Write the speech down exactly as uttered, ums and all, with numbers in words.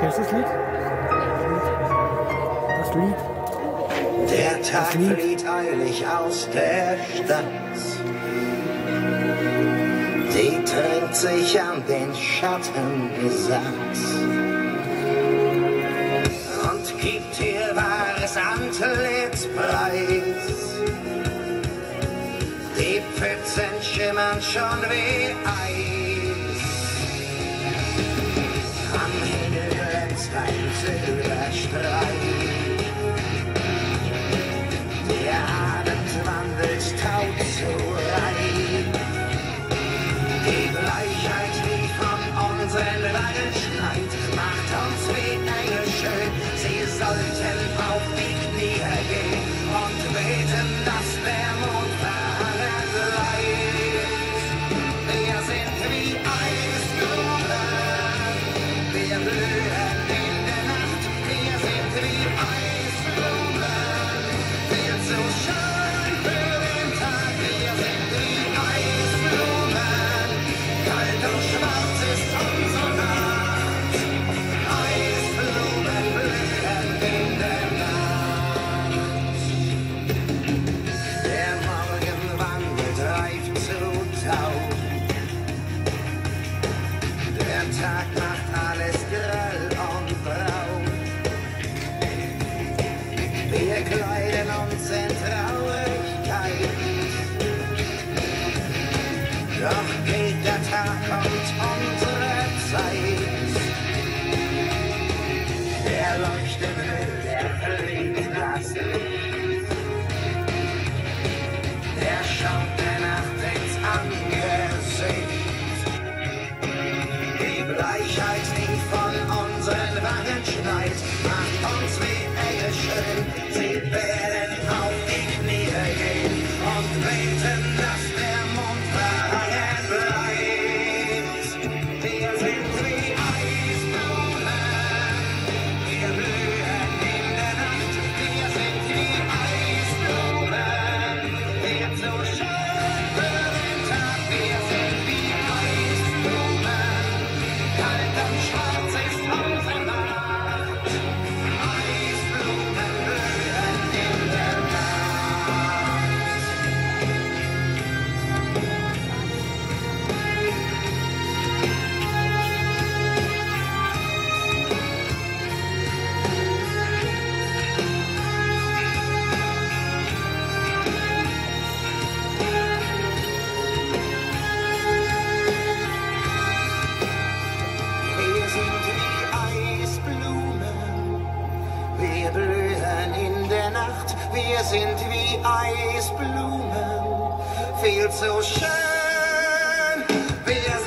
Kennst du das Lied? Das Lied? Der Tag flieht eilig aus der Stadt. Sie trinkt sich an den Schatten satt und gibt ihr wahres Antlitz preis. Die Pfützen schimmern schon wie Eis. Am Himmel glänzt ein Silberstreif. Der Abend wandelt taub zu rein. Die Gleichheit, die von unseren Wangen schreit, macht uns wie Engel schön. Sie sollten auf die Knie gehen und beten, dass der Mond verhangen bleibt. Wir sind wie Eisblumen, wir blühen in der Nacht. Wir sind wie Eisblumen, viel zu schön für den Tag. Wir sind wie Eisblumen, kalt und schwarz ist unsere Nacht. Eisblumen blühen in der Nacht. Der Morgen wandelt reif zu Tau. Der Tag macht alles grell und braun. Wir kleiden uns in Traurigkeit. Doch geht der Tag und unsere Zeit. Der leuchtet will, der verliebt das Licht. Der schaut der Nacht ins Angesicht. Die Gleichheit, die von unseren Wangen schneit, macht uns wie Engel schön. Sie werden auf die Knie gehen und beten, dass der Mond verhangen bleibt. Wir sind wie Eisblumen, wir blühen in der Nacht. Wir sind wie Eisblumen, wir so schön für den Tag. Wir sind wie Eisblumen, kalt und schwarz ist unsere Nacht. Eisblumen blühen in der Nacht. Wir sind wie Eisblumen, wir blühen in der Nacht. Wir sind wie Eisblumen, viel zu schön. Wir